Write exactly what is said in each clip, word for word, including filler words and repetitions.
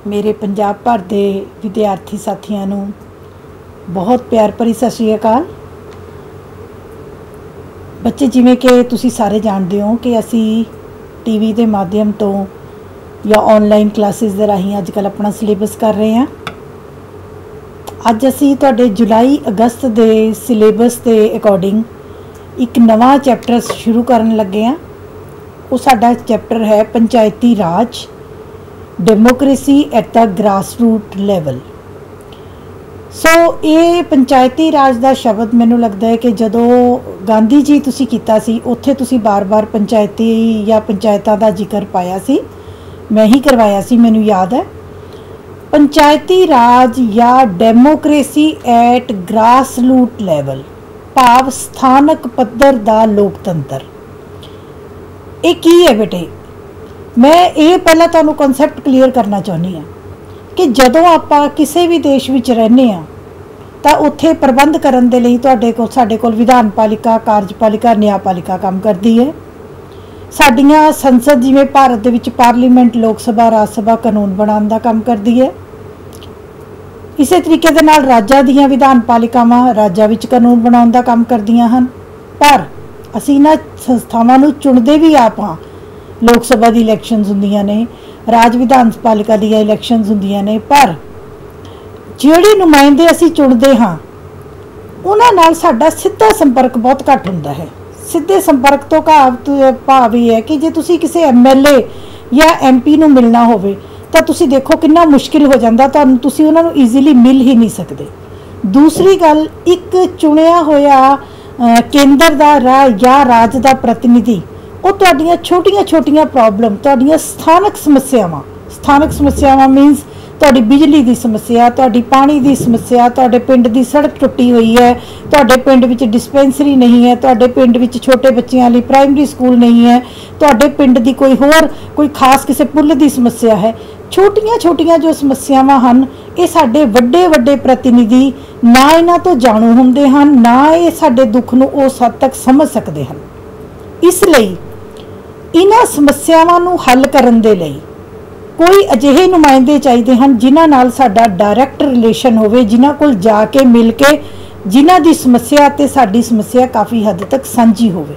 मेरे पंजाब भर दे विद्यार्थी साथियों नूं बहुत प्यार भरी सत श्री अकाल। बच्चे जिवें कि तुसीं सारे जानते हो कि असी टीवी के माध्यम तो या ऑनलाइन क्लासिस के राही अजकल अपना सिलेबस कर रहे हैं। अज असी तुहाडे जुलाई अगस्त के सिलेबस के अकॉर्डिंग एक नवा चैप्टर शुरू करन लगे हैं। वो साडा चैप्टर है Panchayati Raj, democracy at the grass root level. So ये पंचायती राज का शब्द मैनू लगता है कि जदों गांधी जी तुसी कीता सी उत्थे तुसी बार बार पंचायती या पंचायतां का जिक्र पाया सी, मैं ही करवाया सी, मैनू याद है। पंचायती राज या democracy at grass root level भाव स्थानक पद्धर दा लोकतंत्र, ये की है बेटे? मैं ये पहला तुहानू कॉन्सैप्ट क्लीयर करना चाहनी हाँ कि जदों आपां किसी भी देश विच रहने आ तां उत्थे प्रबंध करन दे लई तुहाडे कोल साडे कोल विधान पालिका, कार्यपालिका, न्यायपालिका काम करदी है। साडियां संसद जिवें भारत दे विच पार्लीमेंट, लोक सभा, राज सभा कानून बनाउण दा काम करदी है। इसे तरीके दे नाल राज्यां दीयां विधान पालिकावां राज्यां विच कानून बनाउण दा काम करदियां हन। पर असीं इन्हां संस्थावां नूं चुणदे भी आप हां। लोक सभा दी इलैक्शनस हुंदियां ने, राज विधान पालिका दी इलैक्शनस हुंदियां ने, पर जिहड़े नुमाइंदे असीं चुणदे हां उन्हां नाल साडा सीधा संपर्क बहुत घट हुंदा है। सीधे संपर्क तो भाव भाव ये है कि जे तुसीं किसी एम एल ए या एम पी नूं मिलना होवे तां तुसीं देखो कितना मुश्किल हो जांदा, तुहानूं तुसीं उन्हां नूं ईजीली मिल ही नहीं सकदे। दूसरी गल, एक चुनिया होया केंद्र दा राज या राज दा प्रतिनिधि वो तुहाडीआं छोटियां छोटियां प्रॉब्लम, तुहाडीआं स्थानक समस्यावां, स्थानक समस्यावां मीनस तुहाडी बिजली की समस्या, तुहाडी पानी की समस्या, तुहाडे पिंड की सड़क टुटी हुई है, तुहाडे पिंड विच डिस्पेंसरी नहीं है, तुहाडे पिंड विच छोटे बच्चों लई प्राइमरी स्कूल नहीं है, तुहाडे पिंड की कोई होर कोई खास किसी पुल की समस्या है। छोटियां छोटियां जो समस्यावां हन ये साडे वड्डे वड्डे प्रतिनिधि ना इन्हां तो जाणू हुंदे हन, ना ये साडे दुख नूं उस हद तक समझ सकते हैं। इसलिए इन्हां समस्यावां नूं हल करन दे लई कोई अजिहे नुमाइंदे चाहिए हैं जिन्हां नाल साडा डायरैक्ट रिलेशन होवे, जिन्हां कोल जाके मिल के जिन्हां दी समस्या ते साडी समस्या काफ़ी हद तक सांझी होवे।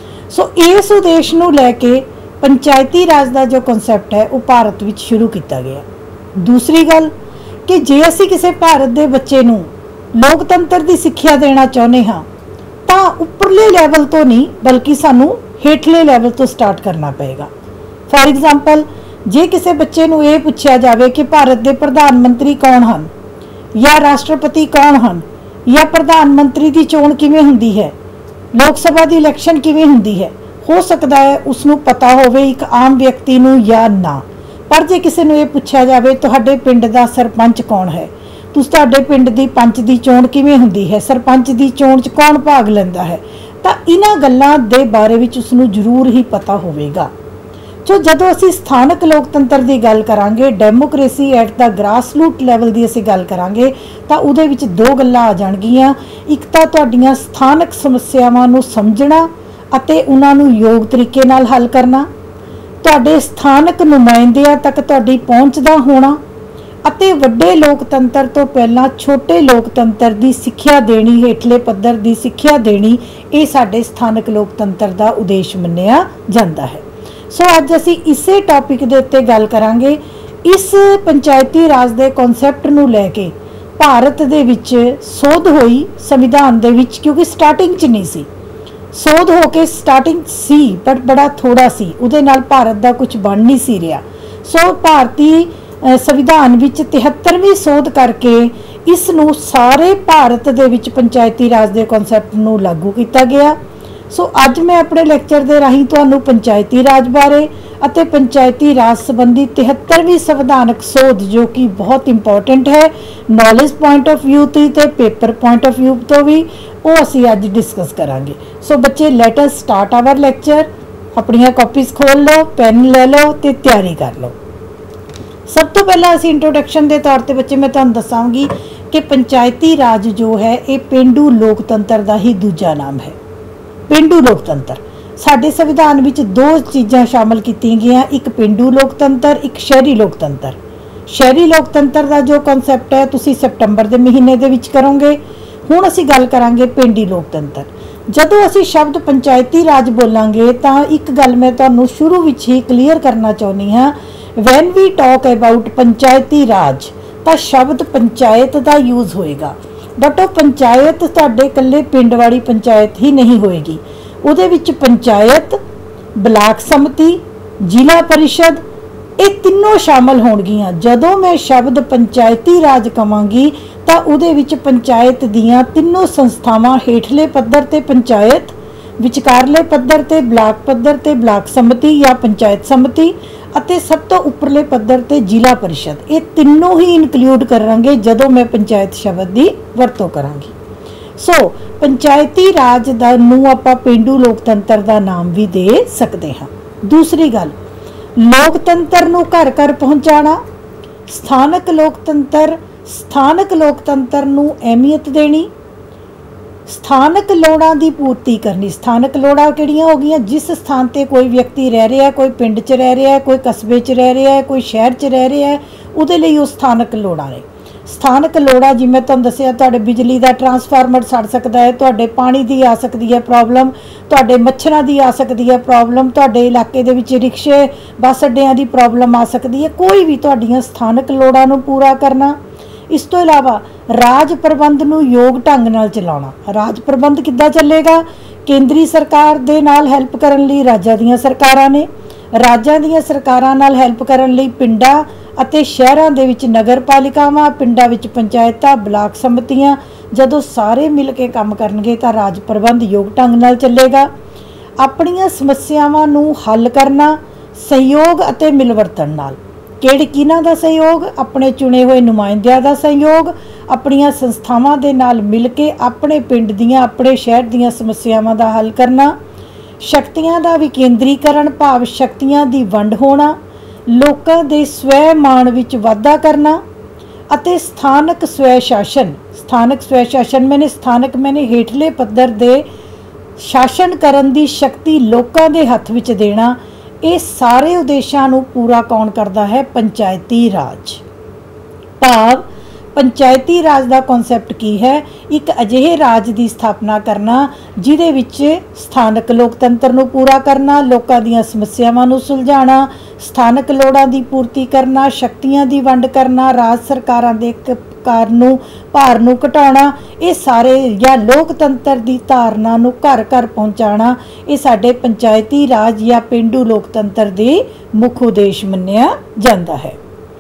सो इस उद्देश नूं लैके पंचायती राज का जो कॉन्सैप्ट है वो भारत विच शुरू किया गया। दूसरी गल कि जे असीं किसी भारत के बच्चे नूं लोकतंत्र की सिक्ख्या देना चाहुंदे हां तां उपरले लैवल तो नहीं बल्कि सानूं हेठले लैवल तो स्टार्ट करना पएगा। फॉर एग्जाम्पल, जे किसी बच्चे नूं ये पूछा जाए कि भारत के प्रधानमंत्री कौन हन या राष्ट्रपति कौन हन या प्रधानमंत्री की चोण किवें हुंदी है, लोक सभा की इलैक्शन किवें हुंदी है, हो सकता है उसनूं पता होवे एक आम व्यक्ति नूं या ना। पर जे किसी नूं ये पूछा जाए तुहाडे पिंड दा सरपंच कौन है, तुहाडे पिंड दी पंच दी चोण किवें हुंदी है, सरपंच दी चोण च कौन भाग लैंदा है, तां इन्हां गल्लां दे बारे विच उसनूं जरूर ही पता होवेगा। सो जदों असीं स्थानक लोकतंत्र की गल करांगे, democracy at the grass root level की असीं गल करांगे तां उहदे विच दो गल्लां आ जाणगीਆਂ। एक तां तुहाडीआं स्थानक समस्यावां नूं समझना अते उन्हां नूं योग तरीके नाल हल करना, तुहाडे स्थानक नुमाइंदिਆਂ तक तुहाडी पहुंच दा होना अते वड्डे लोकतंत्र तो पहलां छोटे लोकतंत्र की सिक्ख्या देनी, हेठले पद्धर की सिक्ख्या देनी, ये साडे स्थानक लोकतंत्र का उद्देश मन्निया जाता है। सो अज असीं इसे टॉपिक के उत्ते गल करांगे। इस पंचायती राज के कॉन्सैप्ट नूं लैके भारत दे विच सोध होई संविधान दे विच, क्योंकि स्टार्टिंग च नहीं सी, सोध होके स्टार्टिंग सी बट बड़ा थोड़ा सी, उहदे नाल भारत का कुछ बन नहीं सी रहा। सो भारतीय संविधान विच तिहत्तरवीं सोध करके इस नूं सारे भारत दे विच पंचायती राज के कॉन्सैप्ट नूं लागू किया गया। सो अज मैं अपने लैक्चर के राही तुहानूं पंचायती राज बारे अते पंचायती राज संबंधी तिहत्तरवीं संविधानक सोध जो कि बहुत इंपॉर्टेंट है नॉलेज पॉइंट ऑफ व्यू तो ते पेपर पॉइंट ऑफ व्यू तो भी, वो असीं अज डिस्कस करांगे। सो बच्चे let us start our lecture. अपनियां कॉपीज खोल लो, पेन ले लो ते तैयारी कर लो। सब तो पहला असीं इंट्रोडक्शन के तौर पर बच्चे मैं तुहानूं दसांगी कि पंचायती राज जो है ये पेंडू लोकतंत्र का ही दूजा नाम है। पेंडू लोकतंत्र साडे संविधान विच दो चीज़ां शामिल कीतियां गईयां, एक पेंडू लोकतंत्र, एक शहरी लोकतंत्र। शहरी लोकतंत्र का जो कॉन्सैप्ट है तुसी सितंबर के महीने दे विच करोगे। हुण असी गल करांगे पेंडी लोकतंत्र। जदों असी शब्द पंचायती राज बोलांगे तो एक गल मैं तुहानूं शुरू विच ही क्लीयर करना चाहुंदी हाँ। When we talk about Panchayati Raj तो शब्द पंचायत का यूज़ होएगा, बट वो पंचायत तुहाडे कल्ले पिंड वाली पंचायत ही नहीं होएगी। उहदे विच पंचायत, ब्लाक समति, जिला परिषद ये तीनों शामिल होणगियां। जदों मैं शब्द पंचायती राज कहांगी तो उहदे विच पंचायत दियां तीनों संस्थावां हेठले पद्धर ते पंचायत, विचकारले पद्धर ते ब्लाक पद्धर ते ब्लाक समति या पंचायत समति अते सब तो उपरले पद्धर ते जिला परिषद, ये तीनों ही इनकलूड करांगे जदों मैं पंचायत शब्द की वरतों करांगी। सो so, पंचायती राज दा नूं आपां पेंडू लोकतंत्र का नाम भी दे सकते हाँ। दूसरी गल, लोकतंत्र नूं घर घर पहुँचाना, स्थानक लोकतंत्र, स्थानक लोकतंत्र नूं अहमियत देनी, स्थानक लोड़ां दी पूर्ति करनी। स्थानक लोड़ां किहड़ियां हो गईयां? जिस स्थान ते कोई व्यक्ति रह रहा है, कोई पिंड च रह रहा है, कोई कस्बे च रह रहा है, कोई शहर च रह रहा है, उहदे लई उह स्थानक लोड़ां ने। स्थानक लोड़ा जिवें तुहानूं दस्सिया, तुहाडे बिजली का ट्रांसफार्मर सड़ सकता है, तुहाडे पानी की आ सकती है प्रॉब्लम, तुहाडे मच्छरां की आ सकती है प्रॉब्लम, तुहाडे इलाके दे विच रिक्शे बस अड्डियां की प्रॉब्लम आ सकती है। कोई भी तुहाडीआं स्थानक लोड़ां नूं पूरा करना। इस तो इलावा राज प्रबंध नूं योग ढंग नाल चलाउणा। राज प्रबंध किद्दां चलेगा? केंद्री सरकार दे नाल हैल्प करन लई राज्यां दीआं सरकारां ने, राज्यां दीआं सरकारां नाल हैल्प करन लई पिंडां ਅਤੇ शहरां दे विच नगर पालिकावां, पिंडां विच पंचायतां, ब्लाक समतियां। जदों सारे मिल के काम करनगे तां राज प्रबंध योग ढंग नाल चलेगा। अपणियां समस्यावां नूं हल करना सहयोग अते मिलवरतन नाल। किहड़े किन्हां दा सहयोग? अपने चुने हुए नुमाइंदियां दा सहयोग, अपणियां संस्थावां दे नाल मिल के अपने पिंड दियां, अपने शहर दियां समस्यावां दा हल करना। शक्तियां दा विकेंद्रीकरण भाव शक्तियां दी वंड होना, लोकां दे स्वै मान विच वाधा करना अते स्थानक स्वै शासन। स्थानक स्वै शासन मैंने स्थानक मैंने हेठले पद्धर दे शासन करन दी शक्ति लोकां दे हत्थ विच देना। ये सारे उद्देशां नूं पूरा कौन करदा है? पंचायती राज। भाव पंचायती राज का कॉन्सैप्ट की है? एक अजिहे राज की स्थापना करना जिहदे विच स्थानक लोकतंत्र नूं पूरा करना, लोकां दीआं समस्यावां नूं सुलझाना, स्थानक लोड़ां की पूर्ति करना, शक्तियां की वंड करना, राज सरकारां दे कार नूं भार नूं घटाउणा। ये सारे या लोकतंत्र की धारना नूं घर घर पहुँचाना, ये साडे पंचायती राज या पेंडू लोकतंत्र दे मुख उद्देश मन्निया जांदा है।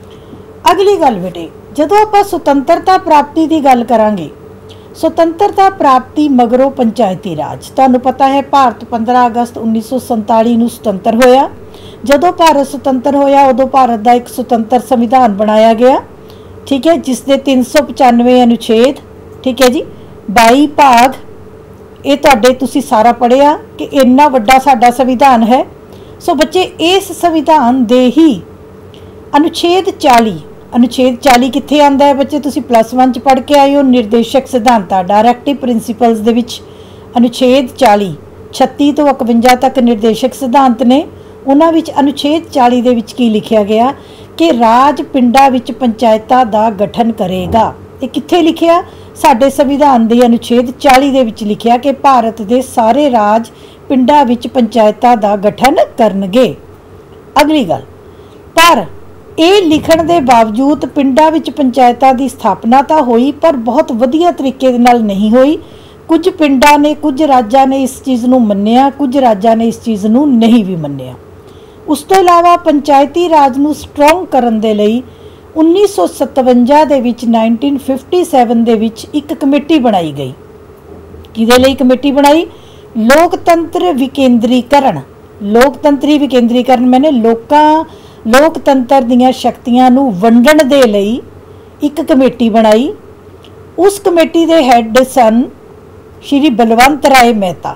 अगली गल बेटे, जदों आपां सुतंत्रता प्राप्ति की गल करांगे, सुतंत्रता प्राप्ति मगरों पंचायती राज। तुहानूं पता है भारत पंद्रह अगस्त उन्नीस सौ संताली नूं सुतंत्र होया। जदों भारत सुतंत्र होया उदों भारत का एक सुतंत्र संविधान बनाया गया, ठीक है, जिसके तीन सौ पचानवे अनुच्छेद, ठीक है जी, बाई भाग। ये तुहाडे तुसीं सारा पढ़िया कि इन्ना वड्डा साडा संविधान है। सो बच्चे इस संविधान दे ही अनुच्छेद चाली, अनुच्छेद चाली कित्थे आंदा है बच्चे? तुसीं प्लस वन च पढ़ के आए हो, निर्देशक सिद्धांतां डायरैक्टिव प्रिंसीपल्स दे विच अनुच्छेद चाली छत्ती तो इकवंजा तक निर्देशक सिद्धांत ने। उन्हां विच अनुच्छेद चाली दे विच की लिखिया गया कि राज पिंडां विच पंचायतां दा गठन करेगा। ये कित्थे लिखिया? साडे संविधान दे अनुच्छेद चाली दे विच लिखिया कि भारत दे सारे राज पिंडां विच पंचायतां दा गठन करनगे। अगली गल, पर ਇਹ लिखण ਦੇ बावजूद पिंडां विच पंचायतां दी स्थापना तो हुई पर बहुत वधिया तरीके दे नाल नहीं हुई। कुछ पिंडां ने, कुछ राज्यां ने इस चीज़ नूं मन्निया, कुछ राज्यां ने इस चीज़ नूं नहीं भी मन्निया। उस तो इलावा पंचायती राज नूं स्ट्रोंग करन दे लई उन्नीस सौ सतवंजा दे विच नाइनटीन फिफ्टी सैवन दे विच एक कमेटी बनाई गई। किहदे लई कमेटी बनाई? लोकतंत्र विकेंद्रीकरण। लोकतंत्री विकेंद्रीकरण मैंने लोकां लोकतंत्र दीआं शक्तियां नूं वंडण दे लई एक कमेटी बनाई। उस कमेटी दे हैड सन श्री बलवंत राय मेहता।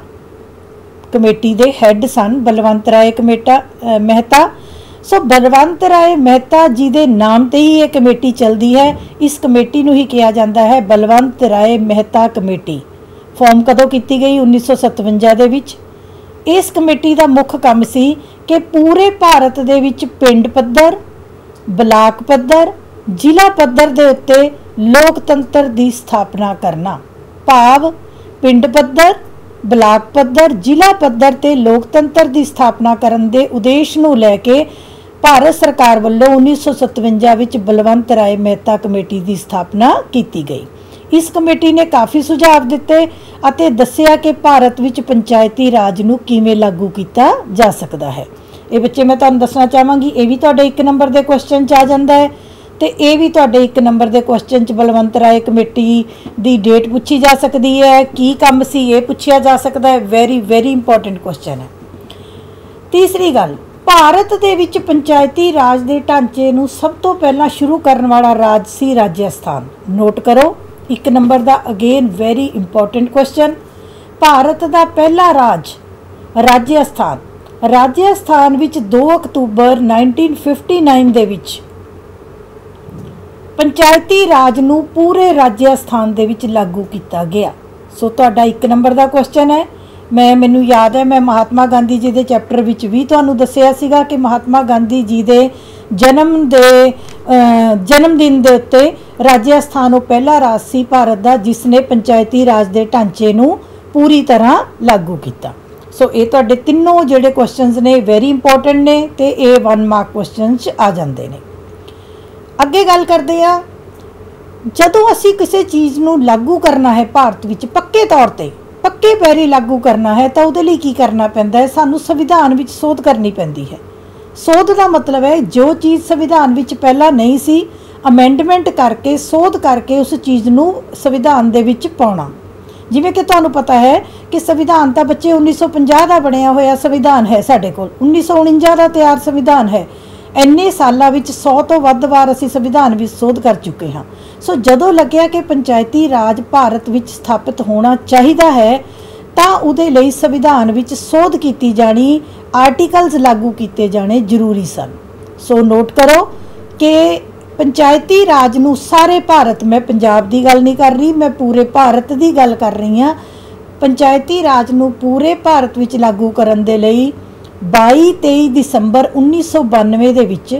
कमेटी दे हैड सन बलवंत राय कमेटा मेहता। सो बलवंत राय मेहता जी दे नाम ते ही ये कमेटी चलती है। इस कमेटी नूं ही कहा जाता है बलवंत राय मेहता कमेटी। फॉर्म कदों की गई? उन्नीस सौ सतवंजा दे विच। इस कमेटी का मुख्य काम सी कि पूरे भारत दे विच पिंड पद्धर, ਬਲਾਕ ਪੱਧਰ, ਜ਼ਿਲ੍ਹਾ ਪੱਧਰ ਦੇ ਉੱਤੇ ਲੋਕਤੰਤਰ ਦੀ ਸਥਾਪਨਾ ਕਰਨਾ। ਭਾਵ ਪਿੰਡ ਪੱਧਰ, ਬਲਾਕ ਪੱਧਰ, ਜ਼ਿਲ੍ਹਾ ਪੱਧਰ ਤੇ ਲੋਕਤੰਤਰ ਦੀ ਸਥਾਪਨਾ ਕਰਨ ਦੇ ਉਦੇਸ਼ ਨੂੰ ਲੈ ਕੇ ਭਾਰਤ ਸਰਕਾਰ ਵੱਲੋਂ ਉੱਨੀ ਸੌ ਸਤਵੰਜਾ ਵਿੱਚ ਬਲਵੰਤ ਰਾਏ ਮਹਿਤਾ ਕਮੇਟੀ ਦੀ ਸਥਾਪਨਾ ਕੀਤੀ ਗਈ। ਇਸ ਕਮੇਟੀ ਨੇ ਕਾਫੀ ਸੁਝਾਅ ਦਿੱਤੇ ਅਤੇ ਦੱਸਿਆ ਕਿ ਭਾਰਤ ਵਿੱਚ ਪੰਚਾਇਤੀ ਰਾਜ ਨੂੰ ਕਿਵੇਂ ਲਾਗੂ ਕੀਤਾ ਜਾ ਸਕਦਾ ਹੈ। ਇਹ ਬੱਚੇ ਮੈਂ ਤੁਹਾਨੂੰ ਦੱਸਣਾ ਚਾਹਾਂਗੀ, ਇਹ ਵੀ ਤੁਹਾਡੇ ਇੱਕ ਨੰਬਰ ਦੇ ਕੁਐਸਚਨ 'ਚ ਆ ਜਾਂਦਾ ਹੈ ਤੇ ਇਹ ਵੀ ਤੁਹਾਡੇ ਇੱਕ ਨੰਬਰ ਦੇ ਕੁਐਸਚਨ 'ਚ ਬਲਵੰਤ ਰਾਏ ਕਮੇਟੀ ਦੀ ਡੇਟ ਪੁੱਛੀ ਜਾ ਸਕਦੀ ਹੈ, ਕੀ ਕੰਮ ਸੀ ਇਹ ਪੁੱਛਿਆ ਜਾ ਸਕਦਾ ਹੈ। ਵੈਰੀ ਵੈਰੀ ਇੰਪੋਰਟੈਂਟ ਕੁਐਸਚਨ ਹੈ। ਤੀਸਰੀ ਗੱਲ, ਭਾਰਤ ਦੇ ਵਿੱਚ ਪੰਚਾਇਤੀ ਰਾਜ ਦੇ ਢਾਂਚੇ ਨੂੰ ਸਭ ਤੋਂ ਪਹਿਲਾਂ ਸ਼ੁਰੂ ਕਰਨ ਵਾਲਾ ਰਾਜ ਸੀ ਰਾਜਸਥਾਨ। ਨੋਟ ਕਰੋ, ਇੱਕ ਨੰਬਰ ਦਾ again very important question. Bharat ਦਾ ਪਹਿਲਾ ਰਾਜ ਰਾਜਸਥਾਨ। ਰਾਜਸਥਾਨ ਵਿੱਚ ਦੋ ਅਕਤੂਬਰ ਨਾਈਨਟੀਨ ਫਿਫਟੀ ਨਾਈਨ ਦੇ ਵਿੱਚ ਪੰਚਾਇਤੀ ਰਾਜ ਨੂੰ ਪੂਰੇ ਰਾਜਸਥਾਨ ਦੇ ਵਿੱਚ ਲਾਗੂ ਕੀਤਾ ਗਿਆ। ਸੋ ਤੁਹਾਡਾ ਇੱਕ ਨੰਬਰ ਦਾ ਕੁਐਸਚਨ ਹੈ। ਮੈਂ ਮੈਨੂੰ ਯਾਦ ਹੈ ਮੈਂ ਮਹਾਤਮਾ ਗਾਂਧੀ ਜੀ ਦੇ ਚੈਪਟਰ ਵਿੱਚ ਵੀ ਤੁਹਾਨੂੰ ਦੱਸਿਆ ਸੀਗਾ ਕਿ ਮਹਾਤਮਾ ਗਾਂਧੀ ਜੀ ਦੇ ਜਨਮ ਦੇ ਜਨਮ ਦਿਨ ਦੇ ਉੱਤੇ ਰਾਜਸਥਾਨ ਉਹ ਪਹਿਲਾ ਰਾਜ ਸੀ ਭਾਰਤ ਦਾ ਜਿਸ ਨੇ ਪੰਚਾਇਤੀ ਰਾਜ ਦੇ ਢਾਂਚੇ ਨੂੰ ਪੂਰੀ ਤਰ੍ਹਾਂ ਲਾਗੂ ਕੀਤਾ। ਸੋ ਇਹ ਤੁਹਾਡੇ ਤਿੰਨੋਂ ਜਿਹੜੇ ਕੁਐਸਚਨਸ ਨੇ ਵੈਰੀ ਇੰਪੋਰਟੈਂਟ ਨੇ ਤੇ ਇਹ ਵਨ ਮਾਰਕ ਕੁਐਸਚਨ 'ਚ ਆ ਜਾਂਦੇ ਨੇ। ਅੱਗੇ ਗੱਲ ਕਰਦੇ ਆ, ਜਦੋਂ ਅਸੀਂ ਕਿਸੇ ਚੀਜ਼ ਨੂੰ ਲਾਗੂ ਕਰਨਾ ਹੈ ਭਾਰਤ ਵਿੱਚ ਪੱਕੇ ਤੌਰ ਤੇ ਪੱਕੇ ਪੈਰੀ ਲਾਗੂ ਕਰਨਾ ਹੈ ਤਾਂ ਉਹਦੇ ਲਈ ਕੀ ਕਰਨਾ ਪੈਂਦਾ ਹੈ? ਸਾਨੂੰ ਸੰਵਿਧਾਨ ਵਿੱਚ ਸੋਧ ਕਰਨੀ ਪੈਂਦੀ ਹੈ। ਸੋਧ ਦਾ ਮਤਲਬ ਹੈ ਜੋ ਚੀਜ਼ ਸੰਵਿਧਾਨ ਵਿੱਚ ਪਹਿਲਾਂ ਨਹੀਂ ਸੀ ਅਮੈਂਡਮੈਂਟ ਕਰਕੇ ਸੋਧ ਕਰਕੇ ਉਸ ਚੀਜ਼ ਨੂੰ ਸੰਵਿਧਾਨ ਦੇ ਵਿੱਚ ਪਾਉਣਾ। ਜਿਵੇਂ ਕਿ ਤੁਹਾਨੂੰ ਪਤਾ ਹੈ ਕਿ ਸੰਵਿਧਾਨ ਤਾਂ ਬੱਚੇ ਉੱਨੀ ਸੌ ਪੰਜਾਹ ਦਾ ਬਣਿਆ ਹੋਇਆ ਸੰਵਿਧਾਨ ਹੈ ਸਾਡੇ ਕੋਲ, ਉੱਨੀ ਸੌ ਉਣੰਜਾ ਦਾ ਤਿਆਰ ਸੰਵਿਧਾਨ ਹੈ। ਇੰਨੇ ਸਾਲਾਂ ਵਿੱਚ ਸੌ ਤੋਂ ਵੱਧ ਵਾਰ ਅਸੀਂ ਸੰਵਿਧਾਨ ਵਿੱਚ ਸੋਧ ਕਰ ਚੁੱਕੇ ਹਾਂ। ਸੋ ਜਦੋਂ ਲੱਗਿਆ ਕਿ ਪੰਚਾਇਤੀ ਰਾਜ ਭਾਰਤ ਵਿੱਚ ਸਥਾਪਿਤ ਹੋਣਾ ਚਾਹੀਦਾ ਹੈ ਤਾਂ ਉਹਦੇ ਲਈ ਸੰਵਿਧਾਨ ਵਿੱਚ ਸੋਧ ਕੀਤੀ ਜਾਣੀ, ਆਰਟੀਕਲਸ ਲਾਗੂ ਕੀਤੇ ਜਾਣੇ ਜ਼ਰੂਰੀ ਸਨ। ਸੋ ਨੋਟ ਕਰੋ ਕਿ ਪੰਚਾਇਤੀ ਰਾਜ ਨੂੰ ਸਾਰੇ ਭਾਰਤ, ਮੈਂ ਪੰਜਾਬ ਦੀ ਗੱਲ ਨਹੀਂ ਕਰ ਰਹੀ, ਮੈਂ ਪੂਰੇ ਭਾਰਤ ਦੀ ਗੱਲ ਕਰ ਰਹੀ ਹਾਂ। ਪੰਚਾਇਤੀ ਰਾਜ ਨੂੰ ਪੂਰੇ ਭਾਰਤ ਵਿੱਚ ਲਾਗੂ ਕਰਨ ਦੇ ਲਈ ਬਾਈ ਤੇਈ ਦਸੰਬਰ ਉੱਨੀ ਸੌ ਬਾਨਵੇਂ ਦੇ ਵਿੱਚ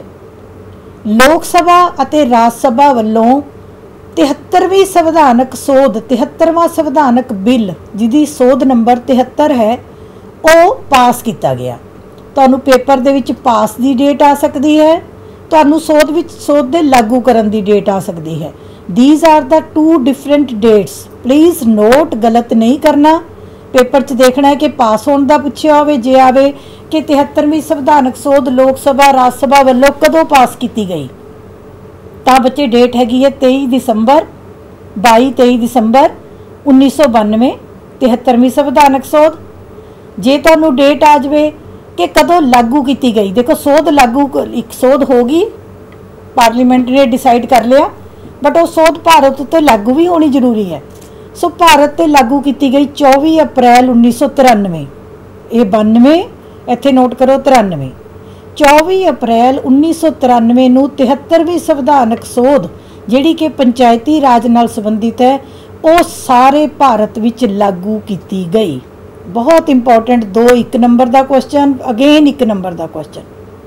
ਲੋਕ ਸਭਾ ਅਤੇ ਰਾਜ ਸਭਾ ਵੱਲੋਂ ਤਿਹੱਤਰਵੀਂ ਸੰਵਿਧਾਨਕ ਸੋਧ ਤਿਹੱਤਰਵਾਂ ਸੰਵਿਧਾਨਕ ਬਿੱਲ ਜਿਹਦੀ ਸੋਧ ਨੰਬਰ ਤਿਹੱਤਰ ਹੈ ਉਹ ਪਾਸ ਕੀਤਾ ਗਿਆ। ਤੁਹਾਨੂੰ ਪੇਪਰ ਦੇ ਵਿੱਚ ਪਾਸ ਦੀ ਡੇਟ ਆ ਸਕਦੀ ਹੈ, ਤੁਹਾਨੂੰ ਸੋਧ ਵਿੱਚ ਸੋਧ ਦੇ ਲਾਗੂ ਕਰਨ ਦੀ ਡੇਟ ਆ ਸਕਦੀ ਹੈ। These are the two different dates, please note, ਗਲਤ ਨਹੀਂ ਕਰਨਾ। ਪੇਪਰ 'ਚ ਦੇਖਣਾ ਹੈ ਕਿ ਪਾਸ ਹੋਣ ਦਾ ਪੁੱਛਿਆ ਹੋਵੇ, ਜੇ ਆਵੇ ਕਿ ਤਿਹੱਤਰਵੀਂ ਸੰਵਿਧਾਨਕ ਸੋਧ ਲੋਕ ਸਭਾ ਰਾਜ ਸਭਾ ਵੱਲੋਂ ਕਦੋਂ ਪਾਸ ਕੀਤੀ ਗਈ ਤਾਂ ਬੱਚੇ ਡੇਟ ਹੈਗੀ ਹੈ ਤੇਈ ਦਸੰਬਰ ਬਾਈ ਤੇਈ ਦਸੰਬਰ ਉੱਨੀ ਸੌ ਬਾਨਵੇਂ ਤਿਹੱਤਰਵੀਂ ਸੰਵਿਧਾਨਕ ਸੋਧ। ਜੇ ਤੁਹਾਨੂੰ ਡੇਟ ਆ ਜਾਵੇ ਕਿ ਕਦੋਂ ਲਾਗੂ ਕੀਤੀ ਗਈ, ਦੇਖੋ ਸੋਧ ਲਾਗੂ ਇੱਕ ਸੋਧ ਹੋ ਗਈ, ਪਾਰਲੀਮੈਂਟ ਨੇ ਡਿਸਾਈਡ ਕਰ ਲਿਆ, ਬਟ ਉਹ ਸੋਧ ਭਾਰਤ ਉੱਤੇ ਲਾਗੂ ਵੀ ਹੋਣੀ ਜ਼ਰੂਰੀ ਹੈ। ਸੋ ਭਾਰਤ ਤੇ ਲਾਗੂ ਕੀਤੀ ਗਈ ਚੌਵੀ ਅਪ੍ਰੈਲ ਉੱਨੀ ਸੌ ਤਰਾਨਵੇਂ, ਇਹ ਬਾਨਵੇਂ ਇੱਥੇ ਨੋਟ ਕਰੋ ਤਰਾਨਵੇਂ, ਚੌਵੀ ਅਪ੍ਰੈਲ ਉੱਨੀ ਸੌ ਤਰਾਨਵੇਂ ਨੂੰ ਤਿਹੱਤਰਵੀਂ ਸੰਵਿਧਾਨਕ ਸੋਧ ਜਿਹੜੀ ਕਿ ਪੰਚਾਇਤੀ ਰਾਜ ਨਾਲ ਸੰਬੰਧਿਤ ਹੈ ਉਹ ਸਾਰੇ ਭਾਰਤ ਵਿੱਚ ਲਾਗੂ ਕੀਤੀ ਗਈ। ਬਹੁਤ ਇੰਪੋਰਟੈਂਟ ਦੋ ਇੱਕ ਨੰਬਰ ਦਾ ਕੁਐਸਚਨ, ਅਗੇਨ ਇੱਕ ਨੰਬਰ ਦਾ ਕੁਐਸਚਨ।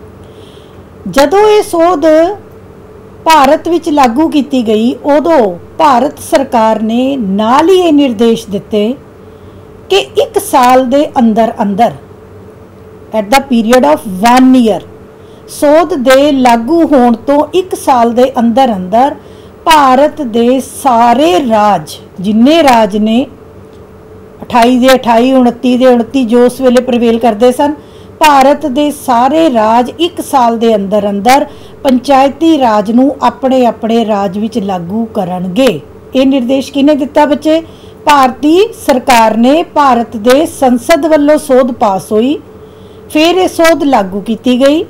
ਜਦੋਂ ਇਹ ਸੋਧ ਭਾਰਤ ਵਿੱਚ ਲਾਗੂ ਕੀਤੀ ਗਈ ਉਦੋਂ ਭਾਰਤ ਸਰਕਾਰ ਨੇ ਨਾਲ ਹੀ ਇਹ ਨਿਰਦੇਸ਼ ਦਿੱਤੇ ਕਿ ਇੱਕ ਸਾਲ ਦੇ ਅੰਦਰ ਅੰਦਰ at the period of one year ਸੋਧ ਦੇ ਲਾਗੂ ਹੋਣ ਤੋਂ ਇੱਕ ਸਾਲ ਦੇ ਅੰਦਰ ਅੰਦਰ ਭਾਰਤ ਦੇ ਸਾਰੇ ਰਾਜ, ਜਿੰਨੇ ਰਾਜ ਨੇ ਅਠਾਈ ਦੇ ਅਠਾਈ, ਉਨੱਤੀ ਦੇ ਉਨੱਤੀ ਜੋ ਉਸ ਵੇਲੇ ਪ੍ਰਵੇਲ ਕਰਦੇ ਸਨ, ਭਾਰਤ ਦੇ ਸਾਰੇ ਰਾਜ ਇੱਕ ਸਾਲ ਦੇ ਅੰਦਰ ਅੰਦਰ ਪੰਚਾਇਤੀ ਰਾਜ ਨੂੰ ਆਪਣੇ ਆਪਣੇ ਰਾਜ ਵਿੱਚ ਲਾਗੂ ਕਰਨਗੇ। ਇਹ ਨਿਰਦੇਸ਼ ਕਿਹਨੇ ਦਿੱਤਾ ਬੱਚੇ? ਭਾਰਤੀ ਸਰਕਾਰ ਨੇ। ਭਾਰਤ ਦੇ ਸੰਸਦ ਵੱਲੋਂ ਸੋਧ ਪਾਸ ਹੋਈ, ਫਿਰ ਇਹ ਸੋਧ ਲਾਗੂ ਕੀਤੀ ਗਈ।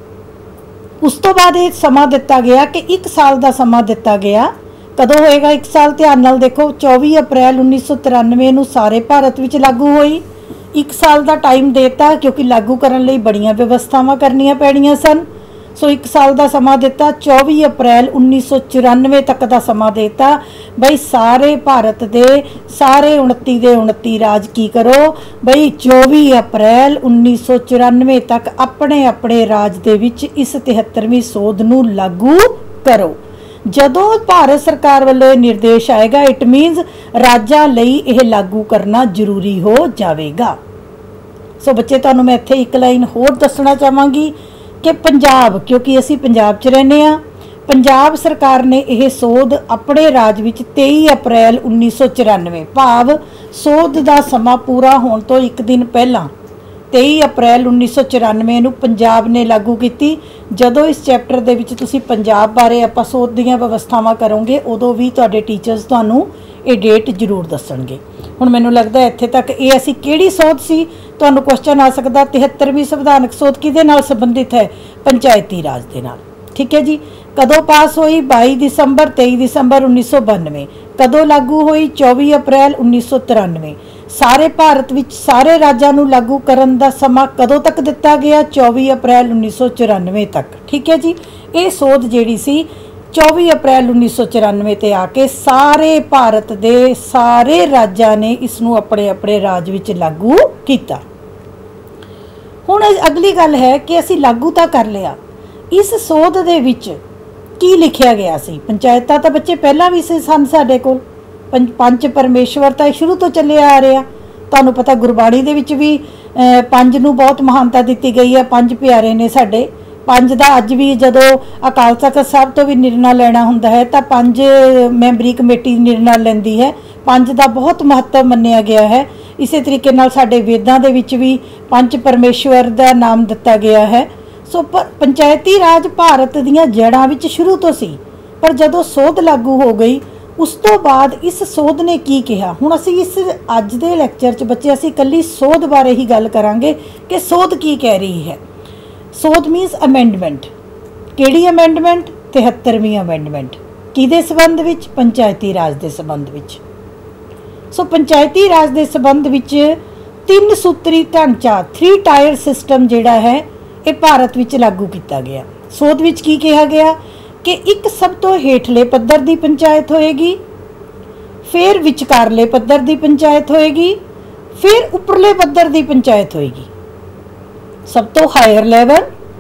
ਉਸ ਤੋਂ ਬਾਅਦ ਇਹ ਸਮਾਂ ਦਿੱਤਾ ਗਿਆ ਕਿ ਇੱਕ ਸਾਲ ਦਾ ਸਮਾਂ ਦਿੱਤਾ ਗਿਆ। ਕਦੋਂ ਹੋਏਗਾ ਇੱਕ ਸਾਲ? ਧਿਆਨ ਨਾਲ ਦੇਖੋ, ਚੌਵੀ ਅਪ੍ਰੈਲ ਉੱਨੀ ਸੌ ਤਰਾਨਵੇਂ ਨੂੰ ਸਾਰੇ ਭਾਰਤ ਵਿੱਚ ਲਾਗੂ ਹੋਈ। ਇੱਕ ਸਾਲ ਦਾ ਟਾਈਮ ਦੇਤਾ ਕਿਉਂਕਿ ਲਾਗੂ ਕਰਨ ਲਈ ਬੜੀਆਂ ਵਿਵਸਥਾਵਾਂ ਕਰਨੀਆਂ ਪੈਣੀਆਂ ਸਨ। सो एक साल का समा दिता, चौबी अप्रैल उन्नीस सौ चौरानवे तक का समा देता बई सारे भारत के सारे उनती के उनती राज की करो बई चौबी अप्रैल उन्नीस सौ चौरानवे तक अपने अपने राज दे विच इस तिहत्तरवीं सोध नूं लागू करो। जदों भारत सरकार वालों निर्देश आएगा इट मीनस राज्यां लई यह लागू करना जरूरी हो जाएगा। सो बच्चे तुहानूं मैं इत्थे एक लाइन होर दसना चाहांगी कि पंजाब, क्योंकि असी पंजाब च रहने आ, पंजाब सरकार ने यह सोध अपने राज विच तेई अप्रैल उन्नीस सौ चौरानवे भाव सोध का समा पूरा होने तो एक दिन पहला तेई अप्रैल उन्नीस सौ चौरानवे नूं पंजाब ने लागू की। जदों इस चैप्टर दे विच तुसीं पंजाब बारे आपां सोध दीआं व्यवस्थावां करोगे उदों भी तुहाडे टीचर्स तुहानूं ये डेट जरूर दसणगे। हुण मैनूं लगदा इत्थे तक ये असीं किहड़ी सोध सी, तुहानूं क्वेश्चन आ सकदा तिहत्तरवीं संविधानक सोध किहदे नाल संबंधित है, पंचायती राज दे नाल। ठीक है जी। कदों पास हुई, बाई दिसंबर तेई दिसंबर उन्नीस सौ बानवे। कदों लागू हुई, चौबी अप्रैल उन्नीस सौ तिरानवे। सारे भारत विच सारे राज्यां नूं लागू करन दा समा कदों तक दिता गया, चौबी अप्रैल उन्नीस सौ चौरानवे तक। ठीक है जी। ये सोध जिहड़ी सी चौबी अप्रैल उन्नीस सौ चौरानवे ते आके सारे भारत दे सारे राज्यां ने इसनूं अपने अपने राज विच लागू कीता। हुण अगली गल है कि असीं लागू तां कर लिया, इस सोध दे विच की लिखिया गया सी। पंचायतां तां बच्चे पहलां भी सन साडे कोल, पंच परमेश्वर तां शुरू तो चले आ रहा। तुहानूं पता गुरबाणी दे विच भी पंज नूं बहुत महानता दित्ती गई है, पंज प्यारे ने साडे। पंज दा अज भी जदों अकाल तख्त साहब तो भी निर्णय लेना हुंदा है तां पंज मैंबरी कमेटी निर्णय लैंदी है। पंज दा बहुत महत्व मन्निया गया है। इसे तरीके नाल साडे वेदां दे विच भी पंच परमेश्वर दा नाम दिता गया है। सो पर पंचायती राज भारत दीआं जड़ां विच शुरू तो सी, पर जदों सोध लागू हो गई उस तो बाद इस सोध ने की कहा। हुण असीं इस अज दे लैक्चर च बच्चे असीं कल्ली सोध बारे ही गल करांगे कि सोध की कह रही है। सोध मीनस अमेंडमेंट। किहड़ी अमेंडमेंट? तिहत्तरवीं अमेंडमेंट। किहदे संबंध विच? पंचायती राज दे संबंध विच। सो पंचायती राज दे संबंध विच तीन सूत्री ढांचा थ्री टायर सिस्टम जिहड़ा है ये भारत विच लागू किया गया। सोध विच की कहा गया कि एक सब तो हेठले पद्धर की पंचायत होएगी, फिर विचकारले पद्धर की पंचायत होएगी, फिर उपरले पद्धर की पंचायत होएगी। सब तो हायर लैवल,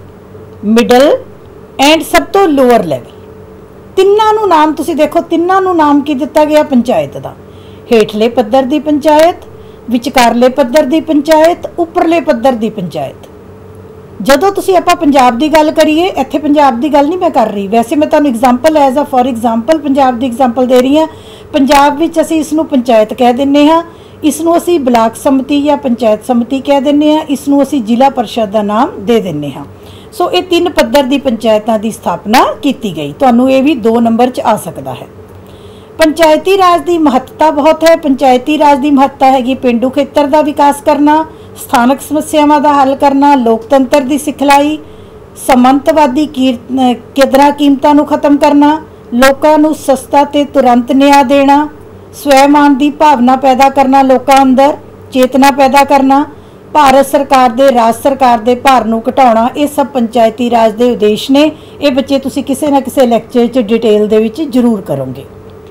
मिडल एंड सब तो लोअर लैवल। तिन्नां नूं नाम तुसीं देखो, तिन्नां नूं नाम की दिता गया पंचायत का? हेठले पद्धर की पंचायत, विचकारले पद्धर की पंचायत, उपरले पद्धर की पंचायत। जदों तुसीं आपां पंजाब की गल करिए, इत्थे पंजाब की गल नहीं मैं कर रही, वैसे मैं तुहानूं example as a for example Punjab की एग्जाम्पल दे रही हाँ। पंजाब विच असीं इसनूं पंचायत कह दिंदे हाँ, इसनूं असीं ब्लाक समति या पंचायत समति कह दिंदे हाँ, इसनूं असीं जिला परिषद का नाम दे दिंदे हाँ। सो ये तीन पद्धर की पंचायतां की स्थापना की गई। तुहानूं ये भी दो नंबर च आ सकता है। पंचायती राज की महत्ता बहुत है। पंचायती राज की महत्ता हैगी पेंडू खेतर का विकास करना, स्थानक समस्यावां का हल करना, लोकतंत्र की सिखलाई, समंतवादी कदरां कीमतां नूं खत्म करना, लोकां नूं सस्ता ते तुरंत न्याय देना, स्वैमान की भावना पैदा करना, लोकां अंदर चेतना पैदा करना, भारत सरकार दे राज सरकार दे भार नूं घटाउणा। ये सब पंचायती राज दे उद्देश ने। ये बच्चे तुसीं किसी ना किसी लैक्चर च डिटेल दे विच जरूर करोगे।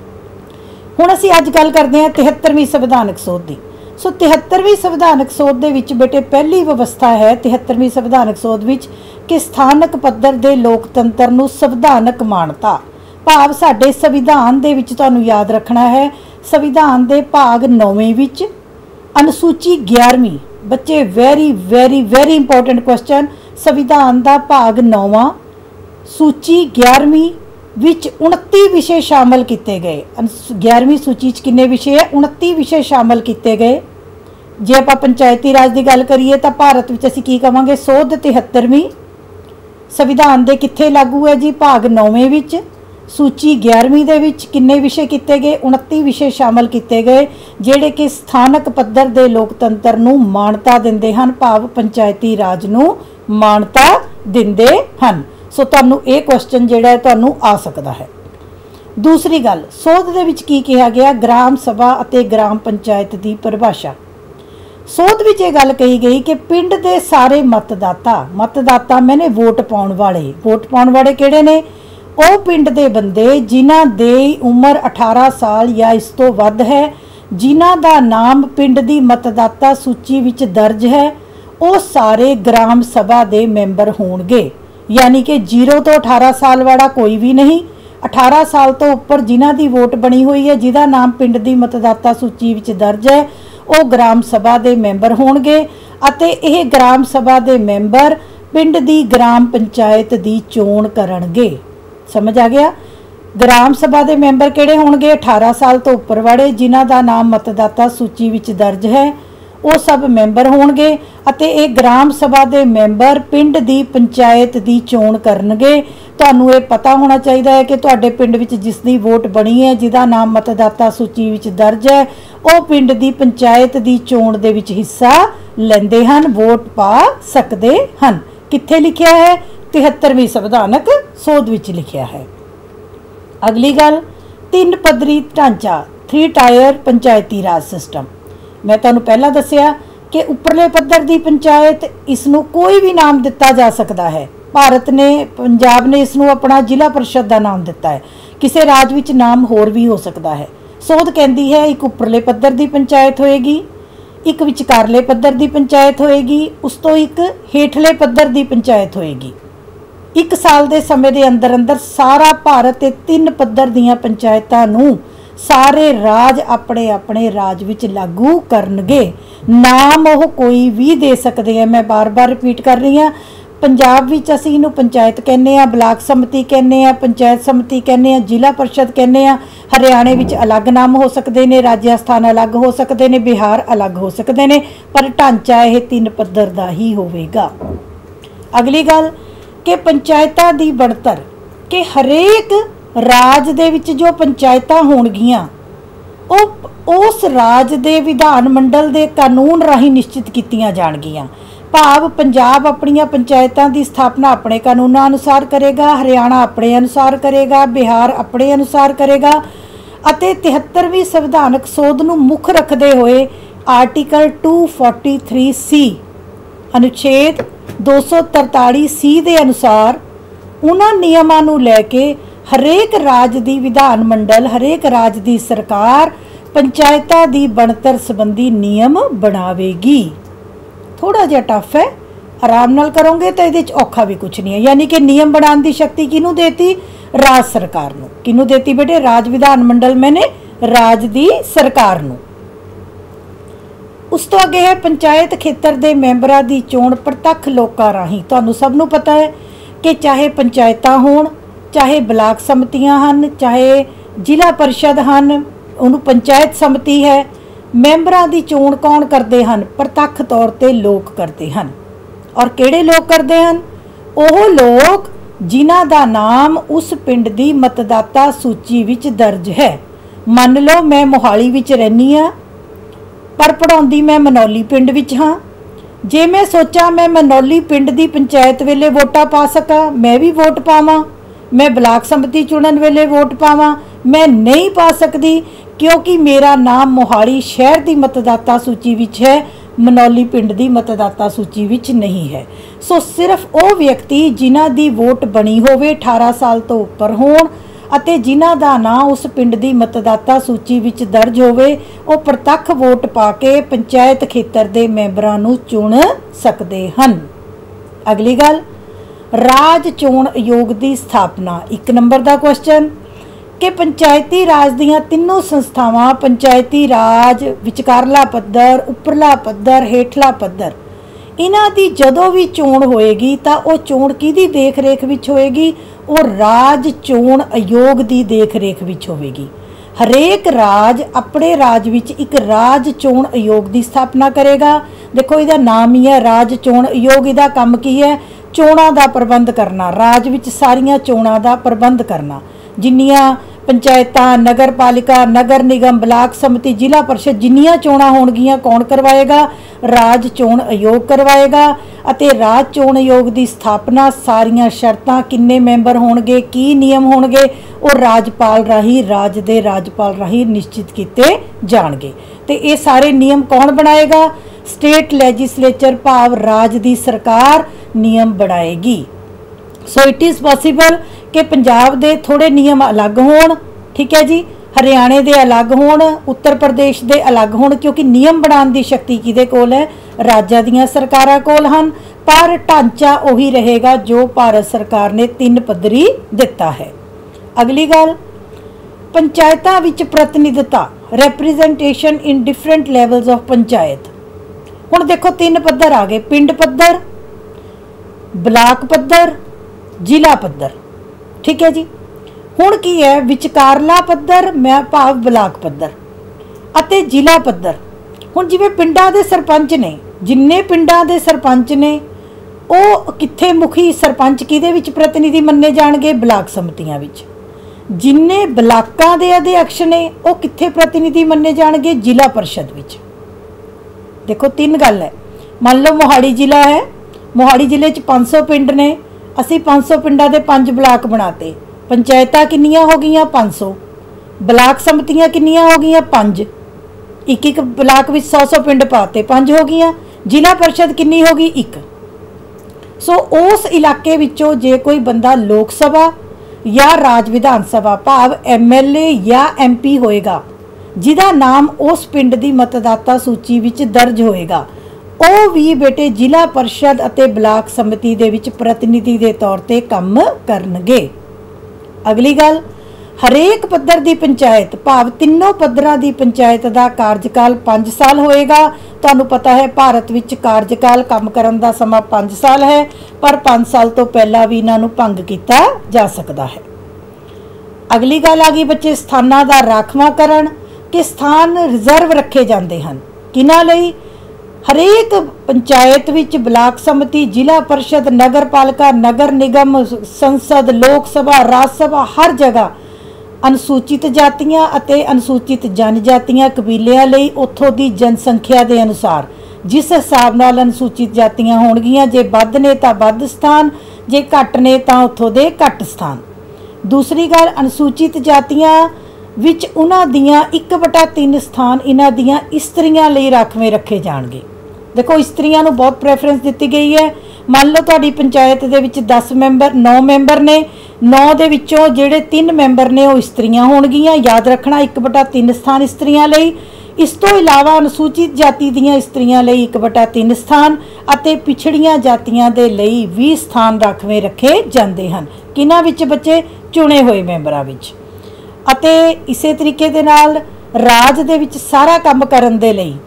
हुण असीं अज गल करदे हां तिहत्तरवीं संविधानक सोध दी। सो तिहत्तरवीं संविधानक सोध दे विच बेटे पहली व्यवस्था है तिहत्तरवीं संविधानक सोध विच कि स्थानक पद्धर दे लोकतंत्र नूं संविधानक मानता। भाव साडे संविधान दे विच तुहानूं याद रखना है, संविधान दे भाग नौवें विच अनुसूची ग्यारहवीं, बच्चे very very very important question, संविधान दा भाग नौवां सूची ग्यारहवीं विच उनती विषय शामिल किए गए। ग्यारहवीं सूची च किन्ने विषय है? उनती विषय शामिल किए गए। जे आपां पंचायती राज की गल करिए तो भारत विच असीं की कहांगे? सोध तिहत्तरवीं। संविधान दे कित्थे लागू है जी? भाग नौवें विच। सूची ग्यारहवीं दे विच किन्ने विषय किए गए? उनती विषय शामिल किए गए जिहड़े कि स्थानक पद्धर दे लोकतंत्र नूं मानता दिंदे हन, भाव पंचायती राज नूं मानता दिंदे हन। सो तुहानूं ये क्वेश्चन जिहड़ा है तुहानूं आ सकता है। दूसरी गल, सोध दे विच की कहा गया? ग्राम सभा अते ग्राम पंचायत की परिभाषा। ਸੋਧ ਵਿੱਚ ਇਹ ਗੱਲ ਕਹੀ ਗਈ ਕਿ ਪਿੰਡ ਦੇ ਸਾਰੇ ਮਤਦਾਤਾ ਮਤਦਾਤਾ ਮੈਨੇ ਵੋਟ ਪਾਉਣ ਵਾਲੇ ਵੋਟ ਪਾਉਣ ਵਾਲੇ ਕਿਹੜੇ ਨੇ? ਉਹ ਪਿੰਡ ਦੇ ਬੰਦੇ ਜਿਨ੍ਹਾਂ ਦੀ ਉਮਰ ਅਠਾਰਾਂ ਸਾਲ ਜਾਂ ਇਸ ਤੋਂ ਵੱਧ ਹੈ, ਜਿਨ੍ਹਾਂ ਦਾ ਨਾਮ ਪਿੰਡ ਦੀ ਮਤਦਾਤਾ ਸੂਚੀ ਵਿੱਚ ਦਰਜ ਹੈ, ਉਹ ਸਾਰੇ ਗ੍ਰਾਮ ਸਭਾ ਦੇ ਮੈਂਬਰ ਹੋਣਗੇ। यानी कि जीरो तो अठारह साल वाला कोई भी नहीं, अठारह साल तो उपर जिन्हां दी वोट बनी हुई है, जिहदा नाम पिंड दी मतदाता सूची विच दर्ज है, वो ग्राम सभा दे मैंबर होणगे अते इह ग्राम सभा दे मैंबर पिंड दी ग्राम पंचायत दी चोण करनगे। समझ आ गया? ग्राम सभा दे मैंबर किहड़े होणगे? अठारह साल तो उपर वाले जिन्हां दा नाम मतदाता सूची विच दर्ज है, वो सब मैंबर होणगे अते ये ग्राम सभा दे मैंबर पिंड दी पंचायत दी चोण करनगे। तुहानूं ये पता होना चाहिए है कि तुहाडे पिंड विच जिस दी वोट बनी है, जिहदा नाम मतदाता सूची विच दर्ज है, वो पिंड दी पंचायत दी चोण दे विच हिस्सा लैंदे हन, वोट पा सकदे हन। कित्थे लिखिया है? तिहत्तरवीं संविधानक सोध विच लिखिया है। अगली गल, तीन पद्धरी ढांचा, three tier Panchayati Raj system. मैं तुहानूं पहला दस्सिया कि उपरले पद्धर दी पंचायत, इसनूं कोई भी नाम दिता जा सकता है। भारत ने, पंजाब ने इसनूं अपना जिला परिषद का नाम दिता है, किसी राज विच नाम होर भी हो सकता है। सोध कहती है एक उपरले पद्धर दी पंचायत होएगी, एक विचकारले पद्धर दी पंचायत होएगी, उस तो एक हेठले पद्धर दी पंचायत होएगी। एक साल के समय के अंदर अंदर सारा भारत के तीन पद्धर दीयां पंचायतां नूं सारे राज अपने अपने राज विच लागू करनगे। नाम वो कोई भी दे सकते हैं। मैं बार बार रिपीट कर रही हाँ, पंजाब विच असीं इहनूं पंचायत कहने आ, ब्लाक समति कहने आ, पंचायत समति कहने आ, जिला परिषद कहने आ। हरियाणे विच अलग नाम हो सकते हैं, राजस्थान अलग हो सकते हैं, बिहार अलग हो सकते हैं, पर ढांचा यह तीन पद्धर दा ही होवेगा। अगली गल कि पंचायतां दी बनतर कि हरेक राज दे विच जो पंचायतां होणगियां ਉਹ उस राज दे विधान मंडल दे कानून राही निश्चित कीतियां जाणगियां। भाव पंजाब अपनियां पंचायतां दी स्थापना अपने कानूनां अनुसार करेगा, हरियाणा अपने अनुसार करेगा, बिहार अपने अनुसार करेगा अते तिहत्तरवीं संविधानक सोध नूं मुख रखदे होए article two forty three C अनुच्छेद दो सौ तरताली सी दे अनुसार उन्हां नियमां नूं लैके हरेक राज दी विधान मंडल, हरेक राज दी सरकार पंचायतां दी बनतर संबंधी नियम बनावेगी। थोड़ा जिहा टफ है, आराम नाल करोगे तो इहदे च औखा भी कुछ नहीं है। यानी कि नियम बनाने की शक्ति किनू देती? राज सरकार नूं। किनू देती बेटे? राज विधान मंडल मैंने राज दी सरकार नूं। उस तो अगे है पंचायत खेतर दे मैंबरां दी चोण प्रतख लोकां राही। तुहानूं सब नूं पता है कि चाहे पंचायतां होण, चाहे ब्लाक समतियां हन, चाहे जिला परिषद हन, उन्होंने पंचायत समति है, मैंबरां दी चोण कौन करते हैं? प्रतख तौर पर लोग करते हैं। और किहड़े लोग करते हैं? ओह लोग जिन्हां दा नाम उस पिंड दी मतदाता सूची विच दर्ज है। मान लो मैं मोहाली विच रहनी हाँ, पर पढ़ाउंदी मैं मनौली पिंड विच हाँ। जे मैं सोचा मैं मनौली पिंड दी पंचायत वेले वोटां पा सकां, मैं भी वोट पावां, मैं ब्लाक समति चुनन वेले वोट पावां, मैं नहीं पा सकती क्योंकि मेरा नाम मोहाली शहर की मतदाता सूची विच है, मनौली पिंड की मतदाता सूची विच नहीं है। सो सिर्फ वो व्यक्ति जिन्हां दी वोट बनी होवे अठारह साल तो उपर होण अते जिन्हां दा नाम उस पिंड की मतदाता सूची विच दर्ज होवे, वो प्रतख वोट पा के पंचायत खेतर के मैंबरां नूं चुन सकते हैं। अगली गल, राज चोण आयोग की स्थापना। एक नंबर का क्वेश्चन कि पंचायती राज दियां तीनों संस्थावां, पंचायती राज, विचकारला पद्धर, उपरला पद्धर, हेठला पद्धर, इन्हां दी जदों भी चोण होएगी तो वह चोण किहदी देख रेख विच होएगी? वो राज चोण आयोग की देख रेख विच होवेगी। हरेक राज अपने राज विच एक राज चोण आयोग की स्थापना करेगा। देखो इहदा नाम ही है राज चोण आयोग। इहदा काम की है? चोणां दा प्रबंध करना, राज विच सारियां चोणां दा प्रबंध करना। जिन्नियां पंचायतां, नगर पालिका, नगर निगम, ब्लाक समति, जिला परिषद जिन्नियां चोणां होणगियां कौन करवाएगा? राज चोण आयोग करवाएगा। अते राज चोण आयोग की स्थापना सारियां शर्तां, किन्ने मैंबर होणगे, की नियम होणगे, वो राजपाल राही, राज दे राजपाल राही निश्चित किए जाणगे। ते ये सारे नियम कौन बनाएगा? स्टेट लैजिस्लेचर भाव राज दी सरकार नियम बनाएगी। सो इट इज़ पॉसीबल कि पंजाब दे थोड़े नियम अलग होण, ठीक है जी, हरियाणे दे अलग होण, उत्तर प्रदेश दे अलग होण, क्योंकि नियम बनाने की शक्ति किहदे कोल है, राज्यां दीयां सरकारां कोल हन, पर ढांचा उही रहेगा जो भारत सरकार ने तीन पद्धरी दिता है। अगली गल, पंचायतां विच प्रतिनिधिता representation in different levels of panchayat. हुण देखो तीन पद्धर आ गए, पिंड पद्धर, ब्लाक पद्धर, जिला पद्धर, ठीक है जी। हुण की है विचकारला पद्धर, मैं भाव ब्लाक पद्धर अते जिला पद्धर। हुण जिवें पिंडां दे सरपंच ने, जिन्ने पिंडां दे सरपंच ने ਉਹ कित्थे मुखी सरपंच किहदे विच प्रतिनिधि मन्ने जाणगे, ब्लाक समतियां विच। जिन्ने ब्लाकां दे अध्यक्ष ने वो कित्थे प्रतिनिधि मन्ने जाणगे, जिला परिषद विच। देखो तीन गल है, मान लो मोहाली जिला है, मोहाली जिले च पाँच सौ पिंड ने, असी पाँच सौ पिंडां दे पांच ब्लाक बनाते, पंचायतां किन्नियां हो गईयां पाँच सौ, ब्लाक समतियां किन्नियां हो गईयां पाँच, एक एक ब्लाक विच सौ सौ पिंड पाते, पाँच हो गईयां, जिला परिषद किन्नी हो गई, एक। सो उस इलाके विचों जे कोई बंदा लोक सभा या राज विधान सभा भाव एम एल ए या एम पी होएगा, जिहदा नाम उस पिंड की मतदाता सूची विच दर्ज होएगा, वो भी बेटे जिला परिषद अते ब्लाक समति दे विच प्रतिनिधि के तौर पर काम करनगे। अगली गल, हरेक पद्धर की पंचायत भाव तीनों पद्धरां की पंचायत का कार्यकाल पाँच साल होएगा। तुहानूं पता है भारत विच कार्यकाल काम करन दा समा पाँच साल है, पर पाँच साल तो पहला भी इन्हां नूं भंग किया जा सकता है। अगली गल आ गई बच्चे स्थानां दा राखवांकरण, कि स्थान रिजर्व रखे जाते हैं किन्हां लई, हरेक पंचायत विच ब्लाक समति, जिला परिषद, नगर पालिका, नगर निगम, संसद, लोक सभा, राज सभा, हर जगह अनुसूचित जातियां अते अनुसूचित जनजातियां कबीलियां लई उत्थों दी जनसंख्या के अनुसार जिस हिसाब नाल अनुसूचित जातियां होणगियां, जे वध ने तां वध स्थान, जे घट ने तां उत्थों दे घट स्थान। दूसरी गल, अनुसूचित जातियां विच उन्हां दियां एक बटा तीन स्थान इन्हां दियां इस्त्रियां लई राखवें रखे जाणगे। देखो इस्त्रियां नूं बहुत प्रेफरेंस दी गई है। मान लो तुहाडी पंचायत दे विच दस मैंबर नौ मैंबर ने, नौ दे विचों जिहड़े तीन मैंबर ने वो इस्त्रियां होणगियां, याद रखना एक बटा तीन स्थान इस्त्रियां लई। इस तो इलावा अनुसूचित जाति दीयां इस्त्रियां लई एक बटा तीन स्थान अते पिछड़ियां जातियां दे लई बीस स्थान राखवें रखे जांदे हन, किन्हां विच बच्चे चुने हुए मैंबरां विच। अते इसे तरीके दे नाल राज दे विच सारा काम करन दे लई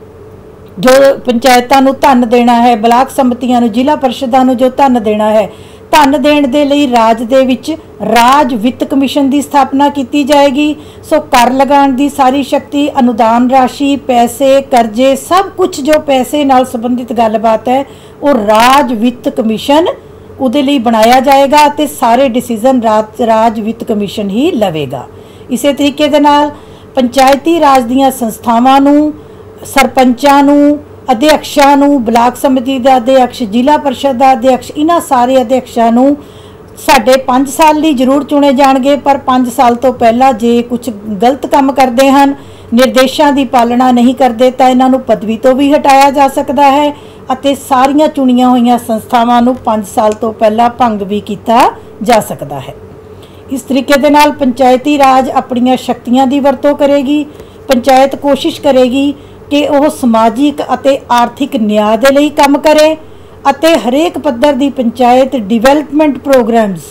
जो पंचायतां नूं धन देना है, ब्लाक समतियां नूं, जिला परिषदां नूं जो धन देना है, धन देण दे लई राज दे विच राज वित्त कमीशन की स्थापना की जाएगी। सो कर लगाण दी सारी शक्ति, अनुदान राशि, पैसे, करजे, सब कुछ जो पैसे नाल संबंधित गलबात है वो राज वित्त कमीशन उहदे लई बनाया जाएगा ते सारे डिसीजन राज राज वित्त कमीशन ही लवेगा। इसे तरीके दे नाल पंचायती राज दीयां संस्थावां नूं, सरपंचां नूं, अध्यक्षां नूं, ब्लाक समति दा अध्यक्ष, जिला परिषद दा अध्यक्ष, इन्हां सारे अध्यक्षां नूं साढ़े पाँच साल लिए जरूर चुने जाणगे, पर पाँच साल तो पहला जे कुछ गलत काम करते हैं, निर्देशों की पालना नहीं करते, तो इन्हां नूं पदवी तो भी हटाया जा सकता है अते सारियां चुनियां हुई संस्थावां नूं पाँच साल तो पहला भंग भी किया जा सकता है। इस तरीके दे नाल पंचायती राज अपनियां शक्तियां की वरतों करेगी। पंचायत कोशिश करेगी कि वह समाजिक अते आर्थिक न्याय दे लई काम करे अते हरेक पद्धर दी पंचायत डिवेलपमेंट प्रोग्राम्स,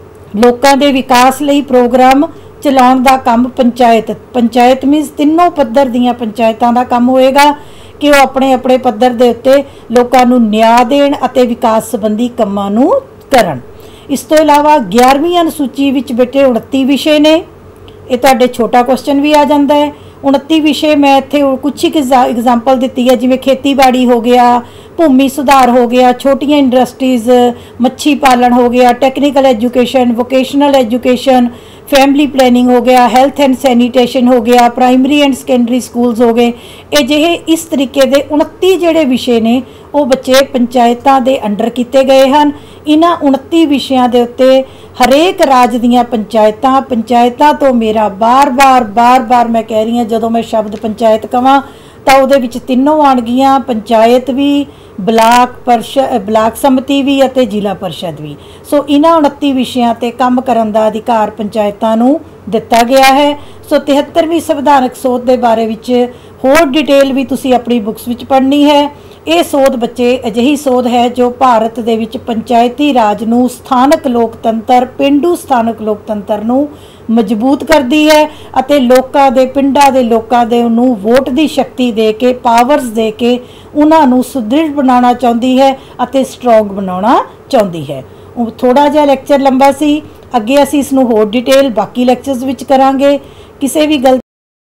लोकां दे विकास लई प्रोग्राम चलाउण दा काम पंचायत पंचायत मीनस तीनों पद्धर दीयां पंचायतां दा काम होएगा कि वह अपने अपने पद्धर दे उत्ते लोकां नूं न्याय देण अते विकास संबंधी कामां नूं करन। इस तो इलावा ग्यारहवीं अनुसूची विच बेटे उनतीस विषय ने, ये तुहाडे छोटा क्वेश्चन भी आ जाता है। उनतीस विषय मैं इत्थे कुछ एक एग्जाम्पल दी है, जिवें खेतीबाड़ी हो गया, भूमि सुधार हो गया, छोटियां इंडस्ट्रीज़, मच्छी पालन हो गया, technical education, vocational education, family planning हो गया, हेल्थ एंड सैनीटेशन हो गया, प्राइमरी एंड सैकेंडरी स्कूल्स हो गए। ये जिहे इस तरीके के उनतीस जोड़े विषय ने वो बच्चे पंचायतां दे अंडर किए गए हैं। इन्हां उनतीस विषयां दे उत्ते हरेक राज दीयां पंचायतां पंचायतां तो मेरा बार बार बार बार मैं कह रही हूँ, जदों मैं शब्द पंचायत कहां ਤਾਂ ਉਹਦੇ ਵਿੱਚ ਤਿੰਨੋਂ ਆਣਗੀਆਂ, ਪੰਚਾਇਤ ਵੀ, ਬਲਾਕ ਪਰਿਸ਼ਦ, ਬਲਾਕ ਸਮਿਤੀ ਵੀ ਅਤੇ ਜ਼ਿਲ੍ਹਾ ਪਰਿਸ਼ਦ ਵੀ। ਸੋ ਇਹਨਾਂ ਉਨੱਤੀ ਵਿਸ਼ਿਆਂ ਤੇ ਕੰਮ ਕਰਨ ਦਾ ਅਧਿਕਾਰ ਪੰਚਾਇਤਾਂ ਨੂੰ ਦਿੱਤਾ ਗਿਆ ਹੈ। ਸੋ ਤਿਹੱਤਰਵੀਂ ਸੰਵਿਧਾਨਕ ਸੋਧ ਦੇ ਬਾਰੇ ਵਿੱਚ ਹੋਰ ਡਿਟੇਲ ਵੀ ਤੁਸੀਂ ਆਪਣੀ ਬੁੱਕਸ ਵਿੱਚ ਪੜ੍ਹਨੀ ਹੈ। ਇਹ ਸੋਧ ਬੱਚੇ ਅਜਿਹੀ ਸੋਧ ਹੈ ਜੋ ਭਾਰਤ ਦੇ ਵਿੱਚ ਪੰਚਾਇਤੀ ਰਾਜ ਨੂੰ, ਸਥਾਨਕ ਲੋਕਤੰਤਰ, ਪੇਂਡੂ ਸਥਾਨਕ ਲੋਕਤੰਤਰ ਨੂੰ ਮਜ਼ਬੂਤ ਕਰਦੀ ਹੈ ਅਤੇ ਲੋਕਾਂ ਦੇ, ਪਿੰਡਾਂ ਦੇ ਲੋਕਾਂ ਦੇ ਨੂੰ ਵੋਟ ਦੀ ਸ਼ਕਤੀ ਦੇ ਕੇ, ਪਾਵਰਸ ਦੇ ਕੇ ਉਹਨਾਂ ਨੂੰ ਸੁਦ੍ਰਿੜ ਬਣਾਉਣਾ ਚਾਹੁੰਦੀ ਹੈ ਅਤੇ ਸਟਰੋਂਗ ਬਣਾਉਣਾ ਚਾਹੁੰਦੀ ਹੈ। ਉਹ ਥੋੜਾ ਜਿਹਾ ਲੈਕਚਰ ਲੰਬਾ ਸੀ, ਅੱਗੇ ਅਸੀਂ ਇਸ ਨੂੰ ਹੋਰ ਡਿਟੇਲ ਬਾਕੀ ਲੈਕਚਰਸ ਵਿੱਚ ਕਰਾਂਗੇ। ਕਿਸੇ ਵੀ ਗੱਲ